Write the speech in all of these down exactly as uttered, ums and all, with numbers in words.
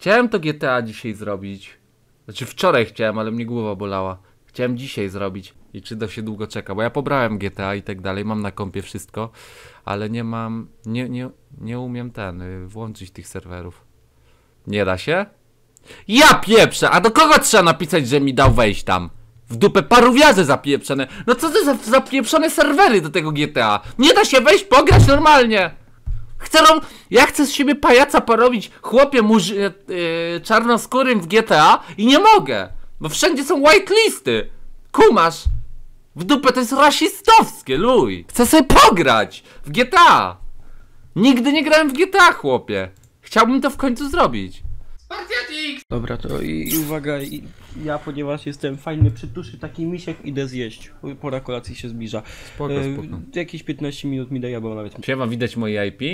Chciałem to G T A dzisiaj zrobić. Znaczy wczoraj chciałem, ale mnie głowa bolała. Chciałem dzisiaj zrobić. I czy to się długo czeka, bo ja pobrałem G T A i tak dalej, mam na kompie wszystko, ale nie mam, nie, nie, nie umiem ten, y, włączyć tych serwerów. Nie da się? Ja pieprzę, a do kogo trzeba napisać, że mi dał wejść tam? W dupę parówiarze zapieprzone. No co to za zapieprzone serwery do tego G T A? Nie da się wejść, pograć normalnie. Chcę rom... Ja chcę z siebie pajaca porobić, chłopie muż... Yy, czarnoskórym w G T A i nie mogę. Bo wszędzie są whitelisty. Kumasz? W dupę to jest rasistowskie, luj. Chcę sobie pograć w G T A. Nigdy nie grałem w G T A, chłopie. Chciałbym to w końcu zrobić. Dobra, to i, i uwaga, i, ja ponieważ jestem fajny przytuszy, taki misiek idę zjeść. Pora kolacji się zbliża. Spoko, spoko. E, jakieś piętnaście minut mi daje, bo nawet... Siema, widać moje I P?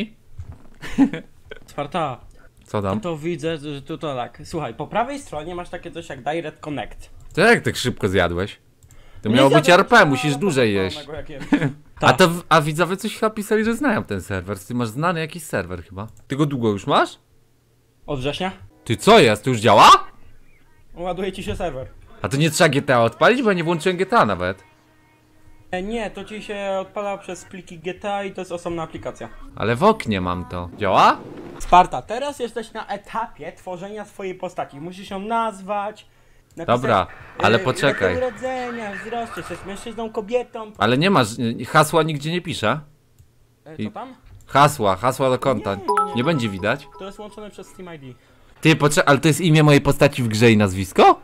Sparta, Co tam? to, to widzę, że to, to tak. Słuchaj, po prawej stronie masz takie coś jak Direct Connect. To jak tak szybko zjadłeś? To Nie miało być zjadłem, R P, a- musisz a- dłużej a- jeść. a- jak jem. A Tak. to, w- a widzowie coś chyba pisali, że znają ten serwer. Ty masz znany jakiś serwer chyba. Ty go długo już masz? Od września? Ty co jest? To już działa? Ładuje ci się serwer. A to nie trzeba G T A odpalić, bo ja nie włączyłem G T A nawet. E, nie, to ci się odpala przez pliki G T A i to jest osobna aplikacja. Ale w oknie mam to. Działa? Sparta, teraz jesteś na etapie tworzenia swojej postaci. Musisz ją nazwać. Napisać, Dobra, ale e, poczekaj. daty urodzenia, wzrost, czy jesteś mężczyzną, kobietą. Ale nie masz, hasła nigdzie nie pisze. E, I- co tam? Hasła, hasła do konta. Nie, nie, nie. Nie będzie widać. To jest łączone przez Steam I D. Ty, poczekaj, ale to jest imię mojej postaci w grze i nazwisko?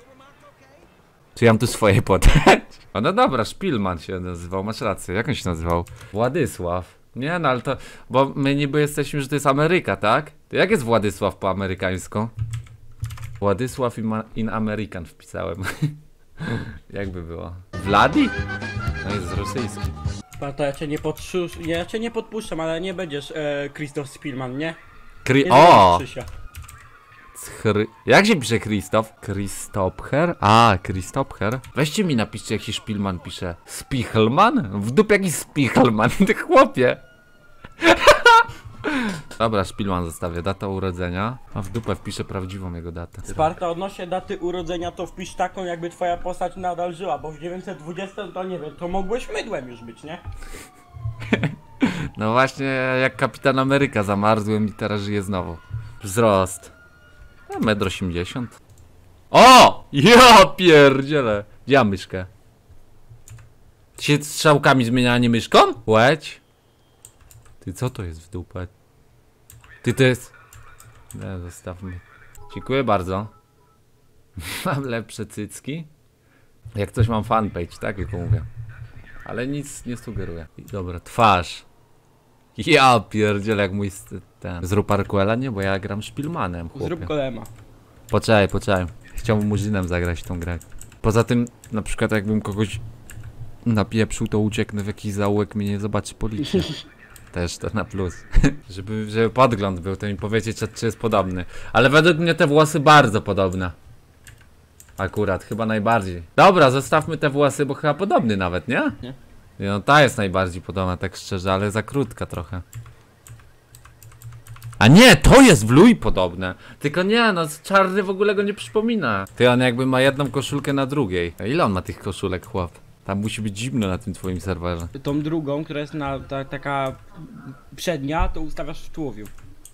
Czy ja mam tu swoje podać? O, no dobra, Szpilman się nazywał, masz rację. Jak on się nazywał? Władysław. Nie no, ale to... Bo my niby jesteśmy, że to jest Ameryka, tak? To jak jest Władysław po amerykańsku? Władysław in, in American wpisałem. Jakby było? Vladi? No jest rosyjski. Sparta, ja cię nie podpuszczam, ja cię nie podpuszczam, ale nie będziesz e, Krzysztof Spielman, nie? Kri... Nie O! będziesz Krzysia. Chry... Jak się pisze Krzysztof? Krzysztopher? A, Krzysztopher. Weźcie mi napiszcie, jaki Szpilman pisze. Spichelman? W dupie jakiś Spichelman, ty chłopie. Dobra, Szpilman zostawię. Data urodzenia. A w dupę wpiszę prawdziwą jego datę. Sparta, odnośnie daty urodzenia to wpisz taką, jakby twoja postać nadal żyła, bo w dziewięćset dwudziestym to nie wiem, to mogłeś mydłem już być, nie? No właśnie, jak Kapitan Ameryka zamarzłem i teraz żyję znowu. Wzrost. metr osiemdziesiąt. O! Ja pierdzielę. Gdzie mam myszkę? Się strzałkami zmienia, a nie myszką? Łeć. Ty, co to jest w dupę? Ty, to jest... Nie, zostawmy. Dziękuję bardzo. Mam lepsze cycki. Jak coś mam fanpage, tak jak mówię. Ale nic nie sugeruję. I dobra, twarz. Ja pierdzielę, jak mój st- ten. Zrób Arquela, nie? Bo ja gram Szpilmanem, chłopie. Zrób golema. Poczekaj, poczekaj. Chciałbym murzynem zagrać tą grę. Poza tym, na przykład jakbym kogoś napieprzył, to ucieknę w jakiś zaułek, mnie nie zobaczy policja. Też to na plus. żeby, żeby podgląd był, to mi powiecie, czy, czy jest podobny. Ale według mnie te włosy bardzo podobne. Akurat, chyba najbardziej. Dobra, zostawmy te włosy, bo chyba podobny nawet, nie? Nie. No ta jest najbardziej podobna, tak szczerze, ale za krótka trochę. A nie, to jest w Lui podobne. Tylko nie, no czarny w ogóle go nie przypomina. Ty, on jakby ma jedną koszulkę na drugiej. A ile on ma tych koszulek, chłop? Tam musi być zimno na tym twoim serwerze. Tą drugą, która jest na, ta, taka przednia, to ustawiasz w tułowiu.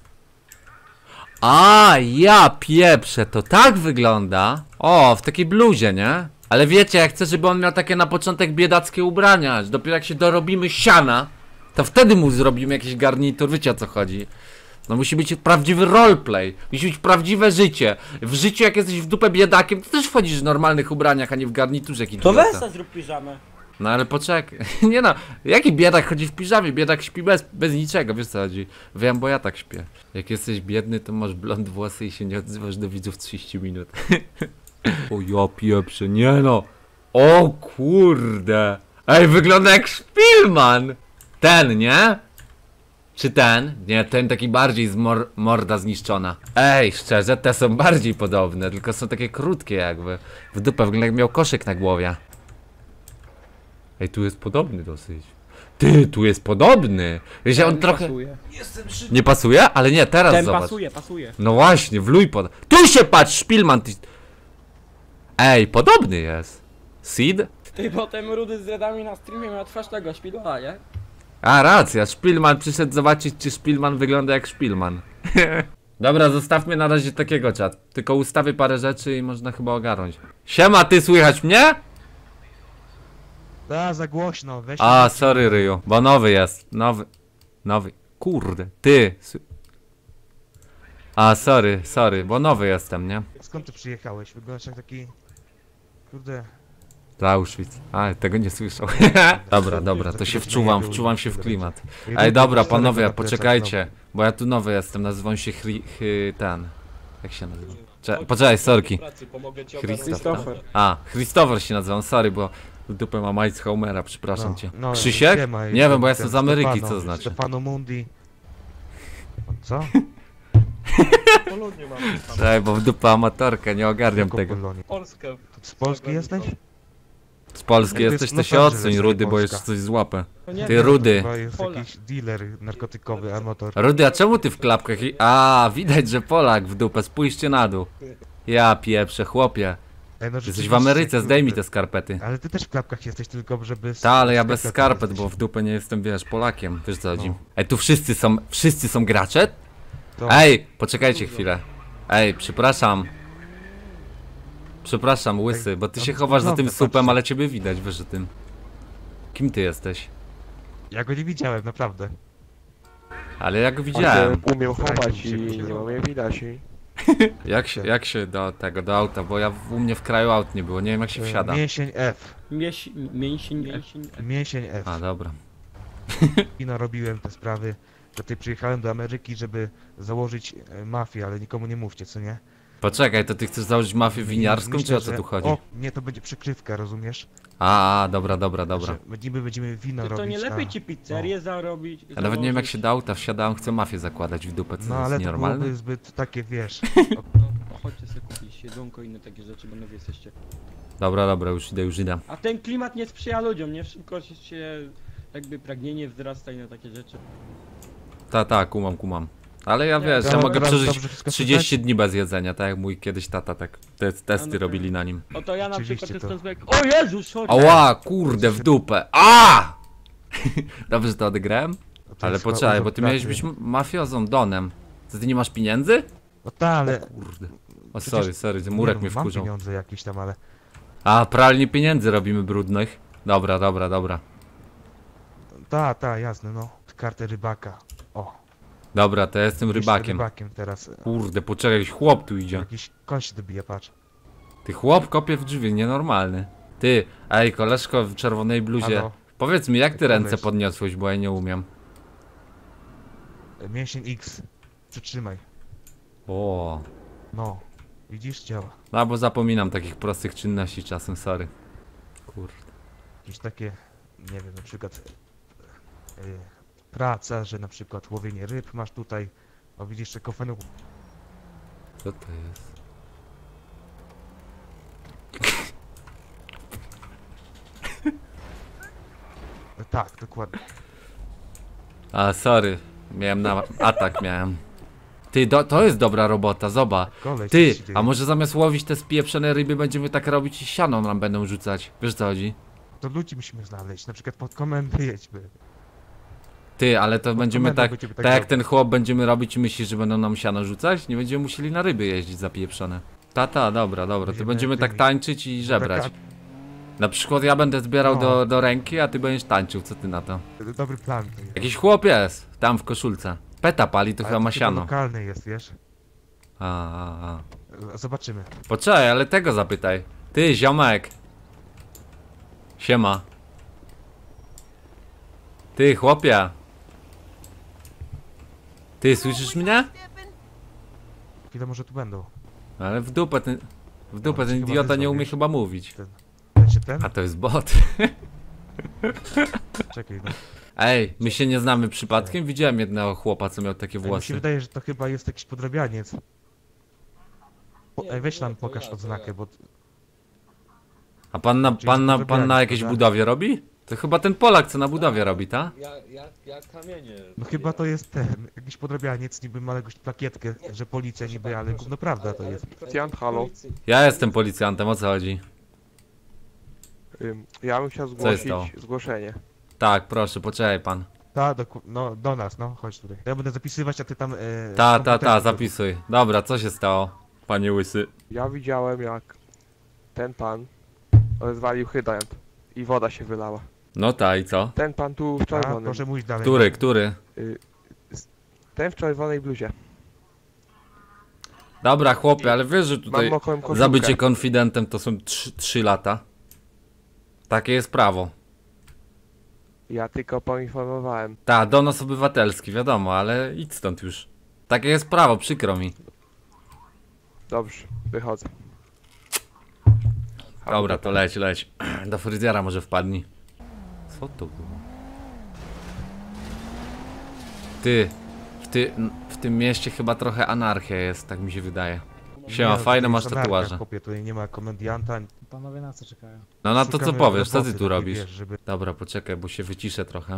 A, ja pieprzę, to tak wygląda. O, w takiej bluzie, nie? Ale wiecie, jak chcę, żeby on miał takie na początek biedackie ubrania, że dopiero jak się dorobimy siana, to wtedy mu zrobimy jakiś garnitur, wiecie o co chodzi. No musi być prawdziwy roleplay, musi być prawdziwe życie. W życiu jak jesteś w dupę biedakiem, to też wchodzisz w normalnych ubraniach, a nie w garniturze jakiś To idiota. weź se zrób piżamę. No ale poczekaj, nie no, jaki biedak chodzi w piżamie, biedak śpi bez, bez niczego, wiesz co chodzi. Wiem, bo ja tak śpię. Jak jesteś biedny, to masz blond włosy i się nie odzywasz do widzów trzydzieści minut. O ja pieprze, nie no. O kurde. Ej, wygląda jak Szpilman. Ten, nie? Czy ten? Nie, ten taki bardziej z mor morda zniszczona. Ej, szczerze, te są bardziej podobne, tylko są takie krótkie jakby. W dupę wygląda jak miał koszyk na głowie. Ej, tu jest podobny dosyć. Ty, tu jest podobny. Wiesz, on Ten trochę... pasuje. Nie pasuje? Ale nie, teraz Ten zobacz. pasuje, pasuje. No właśnie, wluj pod... Tu się patrz, Szpilman, ty... Ej, podobny jest. Seed? Ty potem Rudy z Redami na streamie miał twarz tego szpidła, nie? A, racja, Szpilman przyszedł zobaczyć, czy Szpilman wygląda jak Szpilman. Dobra, zostawmy na razie takiego, czat. Tylko ustawię parę rzeczy i można chyba ogarnąć. Siema, ty słychać mnie? Da, za głośno, weź. A, sorry Ryju, bo nowy jest, nowy, nowy, kurde, ty. sy- A, sorry, sorry, bo nowy jestem, nie? Skąd ty przyjechałeś? Wyglądasz jak taki... Kurde... Z Auschwitz. A, tego nie słyszał. Dobra, dobra, to się wczuwam, wczuwam się w klimat. Ej, dobra, panowie, poczekajcie, bo ja tu nowy jestem, nazywam się Chri... Chy, ten... Jak się nazywa? Cze poczekaj, sorki. Christopher. A, Christopher się nazywam, sorry, bo w dupę mam Eichhaumera, przepraszam cię. Krzysiek? siema, Nie wiem, bo ja ten jestem z Ameryki, Stefano, co znaczy? Stefano Mundi. Co? Polonię mam. Czekaj, bo w dupę amatorkę, nie ogarniam Jaką tego. Polonię? Polskę. To z Polski jesteś? Z Polski Jak to jesteś, jest to się Los Angeles, odsuń, a nie Rudy, bo Polska. jeszcze coś złapę. To nie Ty, wiem. Rudy. Chyba jest Polak. jakiś dealer narkotykowy, amator. Rudy, a czemu ty w klapkach i... A, widać, że Polak w dupę, spójrzcie na dół. Ja pieprzę, chłopie. Ej, no Jesteś w rzeczywiście, Ameryce, zdejmij kurde. te skarpety. Ale ty też w klapkach jesteś, tylko żeby... Ta, ale ja bez skarpet, bo w dupę nie jestem, wiesz, Polakiem. Wiesz co chodzi? No. Ej, tu wszyscy są, wszyscy są gracze? To... Ej, poczekajcie chwilę. Ej, przepraszam. Przepraszam, łysy, bo ty no się to chowasz za tym wygląda, supem, patrzcie. ale ciebie widać, wiesz o tym. Kim ty jesteś? Ja go nie widziałem, naprawdę. Ale ja go widziałem. Umiem chować i się nie wzięło. mam widać i... Jak się, jak się do tego, do auta, bo ja w- u mnie w kraju aut nie było, nie wiem jak się E, wsiada. Mięsień F. Mieś, mięsień, mięsień. Mięsień F. A, dobra. Kino robiłem te sprawy. Tutaj przyjechałem do Ameryki, żeby założyć e, mafię, ale nikomu nie mówcie, co nie? Poczekaj, to ty chcesz założyć mafię winiarską, Myślę, czy o co że- tu chodzi? O, nie, to będzie przykrywka, rozumiesz? A, a, dobra, dobra, dobra. Że my niby będziemy wino Ty to robić, nie lepiej a- ci pizzerię zarobić? Ja nawet nie wiem jak założyć? się do auta wsiadałem, chcę mafię zakładać w dupę, co No to ale jest to nienormalne? byłoby zbyt takie, wiesz... No, chodźcie sobie kupić jedzonko i inne takie rzeczy, bo nowi jesteście. Dobra, dobra, już idę, już idę. A ten klimat nie sprzyja ludziom, nie? Szybko się jakby pragnienie wzrasta i na takie rzeczy. Ta, ta, kumam, kumam. Ale ja Nie, wiesz, ja dobra, mogę teraz przeżyć dobrze wszystko trzydzieści dni bez jedzenia, tak jak mój kiedyś tata, tak. Te testy no to- robili na nim. Oto ja na Oczywiście przykład to- jestem złek. O Jezu, sorry! Ała, kurde, w dupę. A! Dobrze, że to odegrałem? No to Ale jest chyba poczekaj, bo urząd ty miałeś pracy. być m- mafiozą, Donem. Co, ty nie masz pieniędzy? No tak, ale... Kurde. O, Przecież- sorry, sorry, nie murek no, mnie mam wkurzał. pieniądze jakieś tam, ale... A, pralnie pieniędzy robimy brudnych. Dobra, dobra, dobra. Ta, ta, jasne, no. Kartę rybaka. O. Dobra, to ja jestem jeszcze rybakiem. Rybakiem teraz. Kurde, poczekaj, jakiś chłop tu idzie. Jakiś kość dobija, patrz. Ty chłop kopie w drzwi, nienormalny. Ty, ej, koleżko w czerwonej bluzie. Halo? Powiedz mi, jak ty Koleś. ręce podniosłeś, bo ja nie umiem. Mięsień X. Przytrzymaj. O, No. Widzisz? Działa. no bo zapominam takich prostych czynności czasem, sorry. Kurde. Jakieś takie, nie wiem, na przykład e, praca, że na przykład łowienie ryb masz tutaj. O, widzisz, że kofenu... Co to jest? E, tak, dokładnie. A, sorry. Miałem na... atak miałem. Ty, do, to jest dobra robota, zobacz. Koleś, Ty, co się dzieje? a może zamiast łowić te spieprzone ryby będziemy tak robić i siano nam będą rzucać. Wiesz co chodzi? To ludzi musimy znaleźć, na przykład pod komendę jedźmy. Ty, ale to będziemy komendą tak, będziemy tak tak jak robić. ten chłop będziemy robić i myślisz, że będą nam siano rzucać? Nie będziemy musieli na ryby jeździć zapieprzone. Tata, dobra, dobra, to Będziemy będziemy tak tymi- tańczyć i żebrać. Taka- Na przykład ja będę zbierał No. do, do ręki, a ty będziesz tańczył, co ty na to? Dobry plan. To jest. Jakiś chłop jest, tam w koszulce. Peta pali, to Ale chyba ma siano. lokalny jest, wiesz? A, a, a. E, Zobaczymy. Poczekaj, ale tego zapytaj. Ty, ziomek. Siema. Ty, chłopie. Ty, słyszysz mnie? Chwilę może tu będą. Ale w dupę ten... W dupę No, ten chyba idiota wyzwał, nie umie wiesz? chyba mówić. Znaczy ten? A to jest bot. Czekaj, no. Ej, my się nie znamy przypadkiem? Widziałem jednego chłopa, co miał takie Ej, mi się włosy. wydaje, że to chyba jest jakiś podrabianiec. Po, Nie, ej, weź nie, nam to pokaż ja, to odznakę, ja. bo... A pan na, Czyli pan na, pan na podrabianie, jakiejś prawda? budowie robi? To chyba ten Polak, co na budowie robi, ta? Ja, ja, ja kamienie. No chyba to jest ten, jakiś podrabianiec, niby ma jakąś plakietkę, że policja niby, ale gówno prawda to jest. Policjant, halo. Ja jestem policjantem, o co chodzi? Ym, Ja bym chciał jest zgłosić to? zgłoszenie. Tak, proszę, poczekaj pan. Ta, do, no do nas, no, chodź tutaj. Ja będę zapisywać, a ty tam... E, Ta, z ta, ta, komputerem- zapisuj. Dobra, co się stało, panie Łysy? Ja widziałem jak ten pan rozwalił hydrant i woda się wylała. No ta i co? Ten pan tu w A, czerwonym. proszę mówić dalej. Który, który? Ten w czerwonej bluzie. Dobra, chłopie, ale wiesz, że Mam tutaj mokrą koszulkę. za bycie konfidentem to są trzy lata. Takie jest prawo. Ja tylko poinformowałem. Ta, donos obywatelski, wiadomo, ale idź stąd już. Takie jest prawo, przykro mi. Dobrze, wychodzę. Dobra, to leć, leć. Do fryzjera może wpadnij. Co to było? Ty, w, ty, w tym mieście chyba trochę anarchia jest, tak mi się wydaje. Siema, Nie, fajne tutaj masz jest anarchia, tatuaże. chłopie, tutaj nie ma komedianta. Panowie na co czekają? No na to co szukamy powiesz, co ty roboty tu takiej, robisz? wiesz, żeby... Dobra, poczekaj, bo się wyciszę trochę.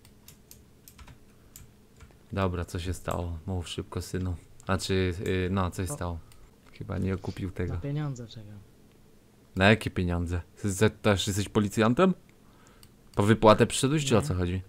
Dobra, co się stało? Mów szybko, synu. Znaczy, yy, no, coś stało. Chyba nie okupił tego. Na pieniądze czekam. Na jakie pieniądze? Ty też jesteś policjantem? Po wypłatę przyszedłeś, czy o co chodzi?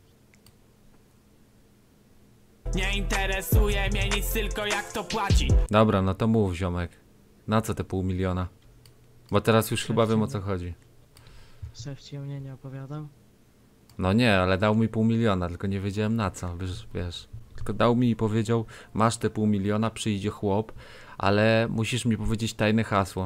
Nie interesuje mnie nic, tylko jak to płaci. Dobra, no to mów, ziomek. Na co te pół miliona? Bo teraz już chyba wiem, o co chodzi. Szef ci o mnie nie opowiadał? No nie, ale dał mi pół miliona, tylko nie wiedziałem na co, wiesz, wiesz. Tylko dał mi i powiedział, masz te pół miliona, przyjdzie chłop, ale musisz mi powiedzieć tajne hasło.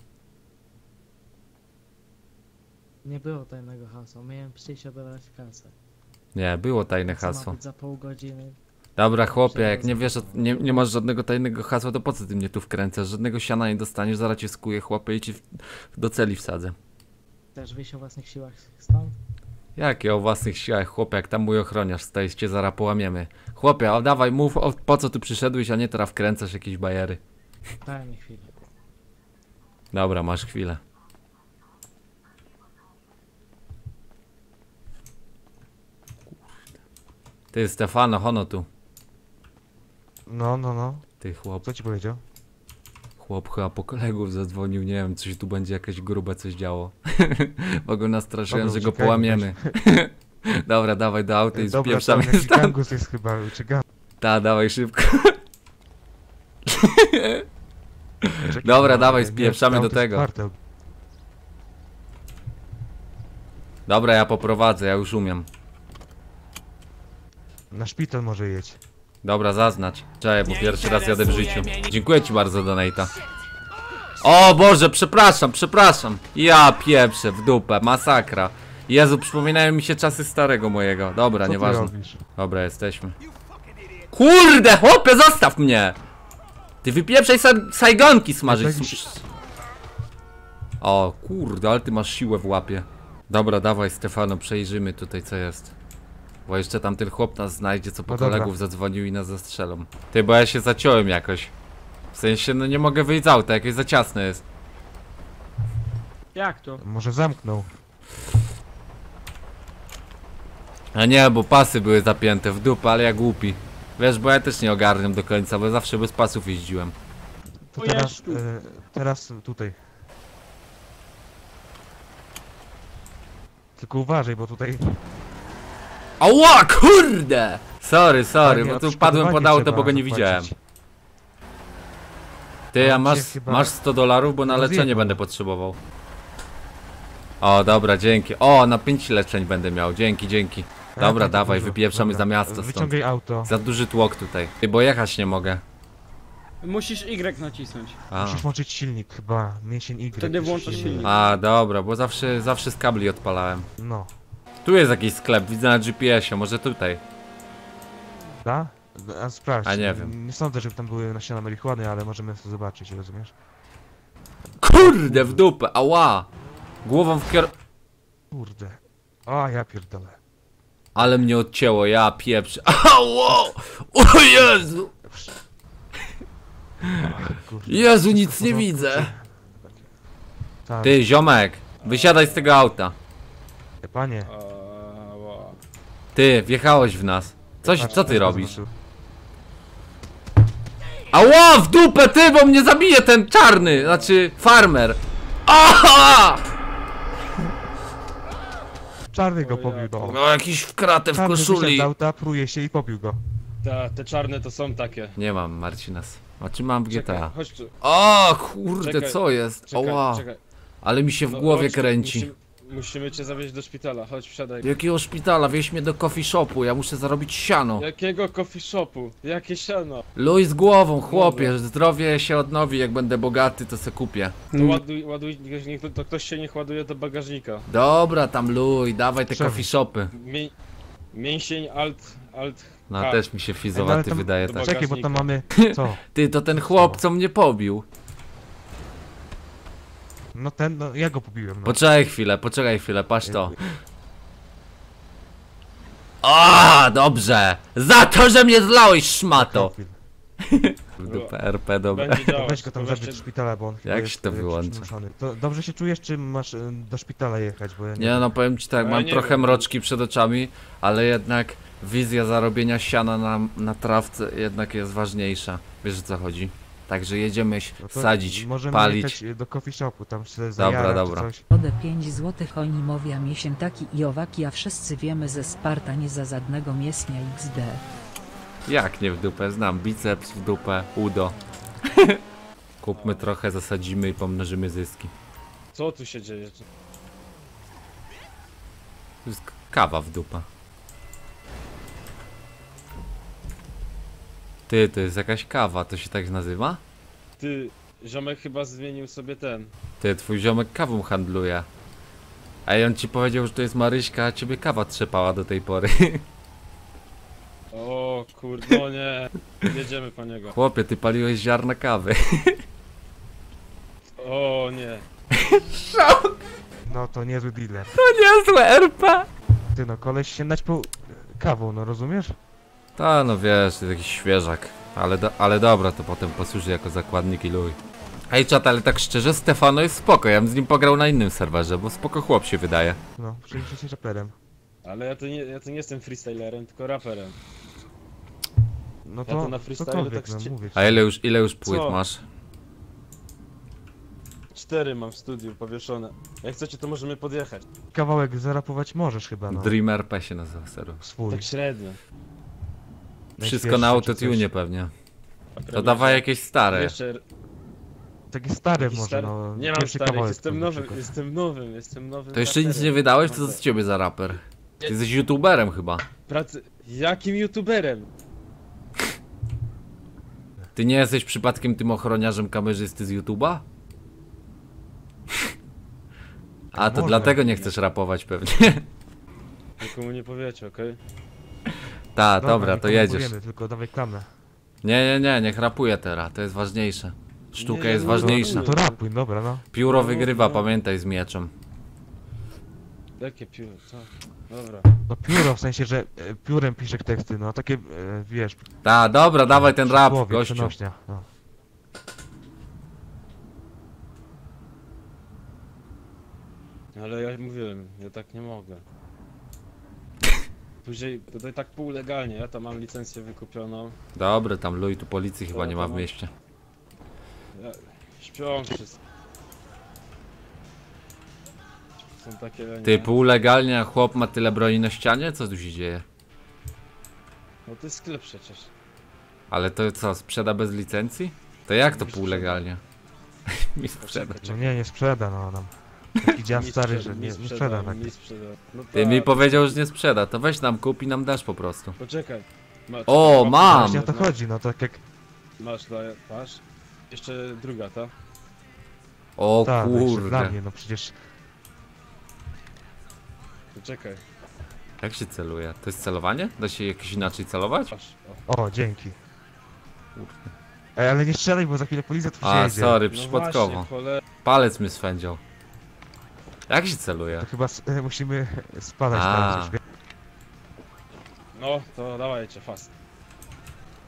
Nie było tajnego hasła, miałem przyjść odebrać kasę. Nie, było tajne Co ma hasło. być za pół godziny? Dobra, chłopie, jak nie wiesz, o- nie, nie masz żadnego tajnego hasła, to po co ty mnie tu wkręcasz? Żadnego siana nie dostaniesz, zaraz cię skuję, chłopie, i ci w, do celi wsadzę. Chcesz wyjść o własnych siłach stąd? Jakie o własnych siłach, chłopie, jak tam mój ochroniarz stoi, cię zaraz połamiemy. Chłopie, o, dawaj, mów, o, po co tu przyszedłeś, a nie teraz wkręcasz jakieś bajery. Daj mi chwilę. Dobra, masz chwilę. Ty, Stefano, hono tu. No, no, no. Ty, chłop, Co ci powiedział? chłop chyba po kolegów zadzwonił, nie wiem, coś tu będzie jakieś grube coś działo. Bo go nastraszyłem, Dobra, że go uciekajmy, połamiemy. Dobra, dawaj do auta i Dobra, spieprzamy tam jakiś stąd. gangus jest chyba, czy gang... Ta, dawaj szybko. Czekaj, Dobra, no, dawaj, nie, spieprzamy to do jest tego. kwartał. Dobra, ja poprowadzę, ja już umiem. Na szpital może jedź. Dobra, zaznacz. Czekaj, bo pierwszy raz jadę w życiu. Dziękuję ci bardzo, Donata. O Boże, przepraszam, przepraszam. Ja pieprzę w dupę, masakra. Jezu, przypominają mi się czasy starego mojego. Dobra, Co ty nieważne. robisz? Dobra, jesteśmy. Kurde, chłopie, zostaw mnie! Ty wypieprzaj sa sajgonki smażyć. Tak mi się- O, kurde, ale ty masz siłę w łapie. Dobra, dawaj, Stefano, przejrzymy tutaj, co jest. Bo jeszcze tam ten chłop nas znajdzie, co po No dobra. kolegów zadzwonił i nas zastrzelą. Ty, bo ja się zaciąłem jakoś. W sensie, no nie mogę wyjść z auta, jakieś za ciasne jest. Jak to? Może zamknął. A nie, bo pasy były zapięte w dupę, ale ja głupi. Wiesz, bo ja też nie ogarniam do końca, bo zawsze bez pasów jeździłem. To O, teraz, jest tu. e, teraz tutaj. Tylko uważaj, bo tutaj... Ała, kurde! Sorry, sorry, Panie, bo tu odszkodowanie wpadłem pod auto, trzeba bo go nie zapłacić. widziałem. Ty, a On masz, cię chyba masz sto dolarów, bo na leczenie rozjebał. będę potrzebował. O, dobra, dzięki. O, na pięć leczeń będę miał, dzięki, dzięki. Dobra, tak dawaj, dużo. wypieprzamy Dobra, za miasto stąd. Wyciągaj auto. Za duży tłok tutaj. Ty, bo jechać nie mogę. Musisz Y nacisnąć. A, Musisz włączyć silnik chyba. Mięsień Y. Wtedy włączasz silnik. a dobra, bo zawsze, zawsze z kabli odpalałem. No. Tu jest jakiś sklep, widzę na G P S ie, może tutaj. Da? A sprawdź. A nie wiem. Nie sądzę, żeby tam były nasiona marihuany, ale możemy to zobaczyć, rozumiesz? Kurde, w dupę, ała! Głową w kier... Kurde. O, ja pierdolę. Ale mnie odcięło, ja pieprzę. Ało! O Jezu! Kurde. Jezu, nic Wszystko w nie porządku, widzę. czy- Tak. Ty, ziomek, wysiadaj z tego auta. E, Panie. Ała. Ty, wjechałeś w nas. Coś, patrz, co ty to robisz? zobaczył. Ała, w dupę, ty, bo mnie zabije ten czarny, znaczy farmer. Aha! Czarny go O, pobił, ja no. No jakiś w kratę w Czarny wysiadł koszuli. z auta, pruje się i pobił go. Ta, te czarne to są takie. Nie mam Marcinas. A czy mam w G T Czekaj, A? chodź tu. O kurde, Czekaj, co jest? Czekaj, Oła, czekaj. ale mi się w No, głowie chodź tu, kręci. Musimy, musimy cię zawieźć do szpitala, chodź wsiadaj. Jakiego szpitala? Wieź mnie do coffee shopu, ja muszę zarobić siano. Jakiego coffee shopu? Jakie siano? Luj z głową, chłopie, zdrowie się odnowi, jak będę bogaty, to se kupię. To ładuj, ładuj, niech, to ktoś się niech ładuje do bagażnika. Dobra, tam luj, dawaj te Czemu? coffee shopy. Mię, mięsień alt, alt, No K. też mi się Ej, no, fizowaty ale tam- wydaje to tak. Czekaj, bo tam mamy... Co? Ty, to ten chłop, co mnie pobił. No ten, no ja go pobiłem, no. Poczekaj chwilę, poczekaj chwilę, patrz to. O, dobrze! Za to, że mnie zlałeś, szmato! Profil. W dupę R P, dobra. Będzie To działać, weź go tam tylko zabierz do weźcie- szpitala, bo on chyba Jak jest, się to e, wyłącza? przymuszony. To dobrze się czujesz, czy masz e, do szpitala jechać, bo ja nie, Nie no, powiem ci tak, Ale mam nie trochę wiem. mroczki przed oczami, ale jednak wizja zarobienia siana na, na trawce jednak jest ważniejsza. Wiesz o co chodzi? Także jedziemy No to sadzić, możemy palić. jechać e, do coffee shopu, tam się Dobra, zajara, dobra. czy coś. Ode pięć złotych oni mowia miesiętaki i owaki, a wszyscy wiemy ze Sparta nie za żadnego mięsnia X D. Jak nie w dupę? Znam biceps w dupę, udo. Kupmy trochę, zasadzimy i pomnożymy zyski. Co tu się dzieje? To jest kawa w dupę. Ty, to jest jakaś kawa, to się tak nazywa? Ty, ziomek chyba zmienił sobie ten. Ty, twój ziomek kawą handluje. A on ci powiedział, że to jest Maryśka, a ciebie kawa trzepała do tej pory. O kurde, no nie. Jedziemy po niego. Chłopie, ty paliłeś ziarna kawy. O nie. No to niezły dealer. Niezłe R P! Ty no, koleś się naćpał kawą, no rozumiesz? Ta, no wiesz, to jakiś świeżak. Ale, do, ale dobra, to potem posłuży jako zakładnik i luj. Ej czat, ale tak szczerze, Stefano jest spoko, ja bym z nim pograł na innym serwerze, bo spoko chłop się wydaje. No, przyjdzie się raperem. Ale ja to nie, ja to nie jestem freestylerem, tylko raperem. No Ja to, to na freestylu cokolwiek, tak no szcie- mówię ci. A ile już, ile już płyt Co? masz? Cztery mam w studiu powieszone. Jak chcecie, to możemy podjechać. Kawałek zarapować możesz chyba, no. Dream R P się nazywa serwer. Swój. Tak średnio. Wszystko Najświeższy na czy autotune coś. pewnie. A To premierze- dawaj jakieś stare. Jeszcze Takie stare jakiś może, stary- no. Nie mam pierwszy starych, kawałek jestem twój na nowym, przykład. jestem nowym, jestem nowym. To jeszcze nic raperem. nie wydałeś, to Mam co z ciebie za raper? Ty jesteś youtuberem chyba. Pracy... Jakim youtuberem? Ty nie jesteś przypadkiem tym ochroniarzem kamerzysty z YouTube'a? A to Może. dlatego nie chcesz rapować pewnie. Nikomu nie powiecie, okej? Ta, dobra, to nikomu jedziesz. powiemy, tylko dawaj klamę. Nie, nie, nie, niech rapuje teraz, to jest ważniejsze. Sztuka Nie, jest no, ważniejsza. No to rapuj, dobra, no. Pióro No, wygrywa, no. pamiętaj, z mieczem. Jakie pióro, co? Dobra. No pióro, w sensie, że e, piórem piszesz teksty, no takie, e, wiesz... Ta, dobra, dawaj ten rap, przysłowie, gościu. przenośnia, no. Ale ja mówiłem, ja tak nie mogę. Później, tutaj tak półlegalnie, ja tam mam licencję wykupioną. Dobra, tam luj, tu policji chyba To nie ja ma to w mam. mieście. Ja, śpią wszyscy. Są takie lenie. Ty, półlegalnie, a chłop ma tyle broni na ścianie? Co tu się dzieje? No to jest sklep przecież. Ale to co, sprzeda bez licencji? To jak to Mi półlegalnie? Mi sprzeda. No nie, nie sprzeda, no nam. Taki dziad Mi stary, sprzeda- że mi nie, nie sprzeda tak. Mi sprzeda. No Ty mi tak. powiedział, że nie sprzeda, to weź nam kup i nam dasz po prostu. Poczekaj. Ma, O, czekaj, mam! Właśnie o to chodzi, no tak jak... Masz, daję, masz. Jeszcze druga, ta? O Tak, no jeszcze dla kurde. mnie, no przecież... Poczekaj. Jak się celuje? To jest celowanie? Da się jakoś inaczej celować? Masz. O. O, dzięki. Ej, ale nie strzelaj, bo za chwilę policja tu A, przyjedzie. sorry, No przypadkowo. właśnie, cholera. Palec mi swędział. Jak się celuje? To chyba s- e, musimy spadać A. teraz już, wie- No, to dawajcie, fast.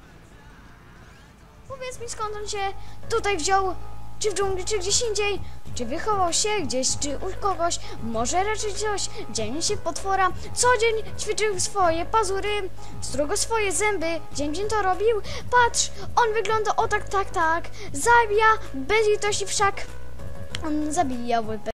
Powiedz mi, skąd on się tutaj wziął, czy w dżungli, czy gdzieś indziej. Czy wychował się gdzieś, czy u kogoś? Może raczej coś. Dzień się potwora, co dzień ćwiczył swoje pazury, strugo swoje zęby, dzień dzień to robił. Patrz, on wygląda o tak, tak, tak. Zabija bez litości wszak. On zabijał